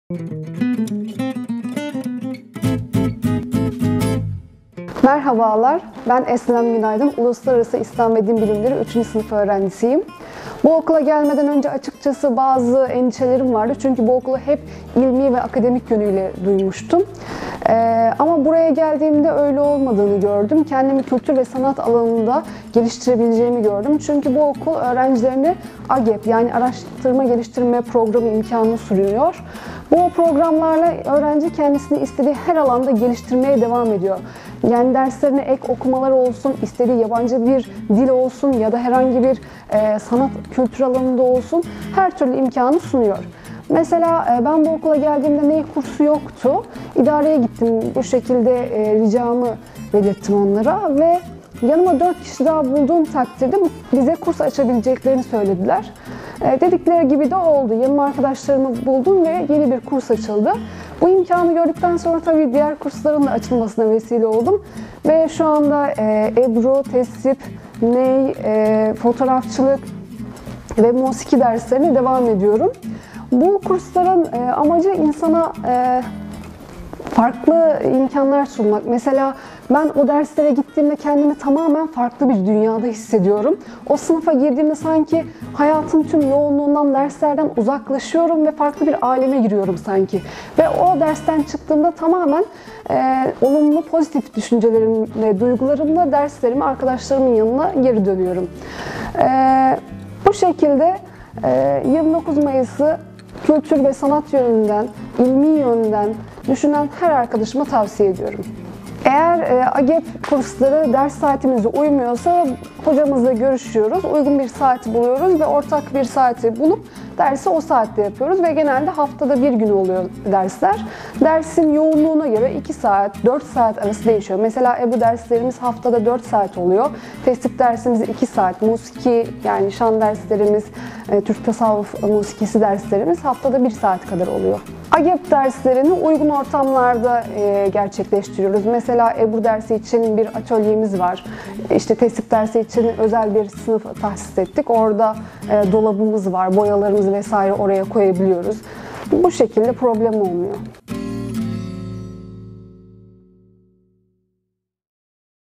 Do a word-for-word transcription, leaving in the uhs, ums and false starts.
Merhabalar, ben Eslem Günaydın, Uluslararası İslam ve Din Bilimleri üçüncü sınıf öğrencisiyim. Bu okula gelmeden önce açıkçası bazı endişelerim vardı çünkü bu okulu hep ilmi ve akademik yönüyle duymuştum. Ee, ama buraya geldiğimde öyle olmadığını gördüm. Kendimi kültür ve sanat alanında geliştirebileceğimi gördüm. Çünkü bu okul öğrencilerine A G E P yani Araştırma Geliştirme Programı imkanını sunuyor. Bu programlarla öğrenci kendisini istediği her alanda geliştirmeye devam ediyor. Yani derslerine ek okumalar olsun, istediği yabancı bir dil olsun ya da herhangi bir e, sanat kültür alanında olsun her türlü imkanı sunuyor. Mesela e, ben bu okula geldiğimde ney kursu yoktu. İdareye gittim, bu şekilde e, ricamı belirttim onlara ve yanıma dört kişi daha bulduğum takdirde bize kurs açabileceklerini söylediler. E, dedikleri gibi de oldu. Yanıma arkadaşlarımı buldum ve yeni bir kurs açıldı. Bu imkanı gördükten sonra tabii diğer kursların da açılmasına vesile oldum. Ve şu anda e, Ebru, tesip, ney, e, fotoğrafçılık ve musiki derslerine devam ediyorum. Bu kursların e, amacı insana e, farklı imkanlar sunmak. Mesela ben o derslere gittiğimde kendimi tamamen farklı bir dünyada hissediyorum. O sınıfa girdiğimde sanki hayatın tüm yoğunluğundan, derslerden uzaklaşıyorum ve farklı bir aleme giriyorum sanki. Ve o dersten çıktığımda tamamen e, olumlu, pozitif düşüncelerimle, duygularımla derslerime, arkadaşlarımın yanına geri dönüyorum. E, bu şekilde e, yirmi dokuz Mayıs'ı kültür ve sanat yönünden, ilmi yönden düşünen her arkadaşıma tavsiye ediyorum. Eğer e, A G E P kursları ders saatimize uymuyorsa hocamızla görüşüyoruz, uygun bir saati buluyoruz ve ortak bir saati bulup dersi o saatte yapıyoruz ve genelde haftada bir gün oluyor dersler. Dersin yoğunluğuna göre iki saat, dört saat arası değişiyor. Mesela Ebu derslerimiz haftada dört saat oluyor. Tesip dersimiz iki saat, musiki yani şan derslerimiz, e, Türk tasavvuf musikisi derslerimiz haftada bir saat kadar oluyor. A G E P derslerini uygun ortamlarda e, gerçekleştiriyoruz. Mesela Ebru dersi için bir atölyemiz var. İşte tesip dersi için özel bir sınıf tahsis ettik. Orada e, dolabımız var, boyalarımızı vesaire oraya koyabiliyoruz. Bu şekilde problem olmuyor.